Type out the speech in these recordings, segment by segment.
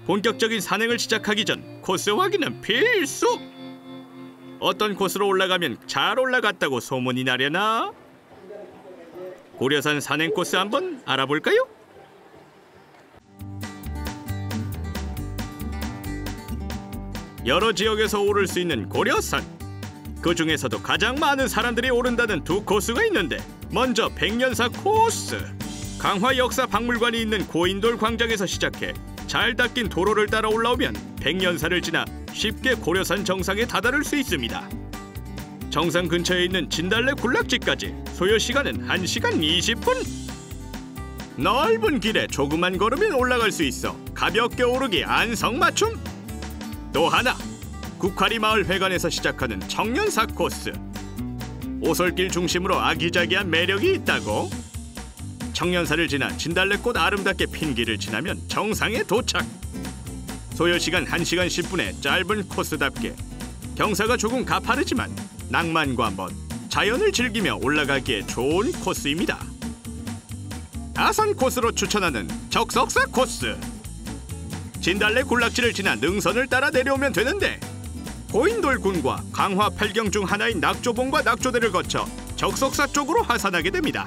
본격적인 산행을 시작하기 전 코스 확인은 필수! 어떤 코스로 올라가면 잘 올라갔다고 소문이 나려나? 고려산 산행 코스 한번 알아볼까요? 여러 지역에서 오를 수 있는 고려산. 그 중에서도 가장 많은 사람들이 오른다는 두 코스가 있는데, 먼저 백년사 코스. 강화 역사 박물관이 있는 고인돌 광장에서 시작해 잘 닦인 도로를 따라 올라오면 백년사를 지나 쉽게 고려산 정상에 다다를 수 있습니다. 정상 근처에 있는 진달래 군락지까지 소요 시간은 1시간 20분. 넓은 길에 조금만 걸으면 올라갈 수 있어 가볍게 오르기 안성맞춤. 또 하나, 국화리 마을 회관에서 시작하는 청년사 코스. 오솔길 중심으로 아기자기한 매력이 있다고. 청년사를 지나 진달래꽃 아름답게 핀 길을 지나면 정상에 도착. 소요시간 1시간 10분의 짧은 코스답게 경사가 조금 가파르지만 낭만과 멋, 자연을 즐기며 올라가기에 좋은 코스입니다. 아산 코스로 추천하는 적석사 코스. 진달래 군락지를 지나 능선을 따라 내려오면 되는데, 고인돌군과 강화 8경 중 하나인 낙조봉과 낙조대를 거쳐 적석사 쪽으로 하산하게 됩니다.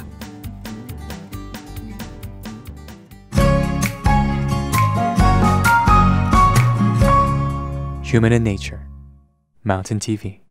Human in Nature, Mountain TV.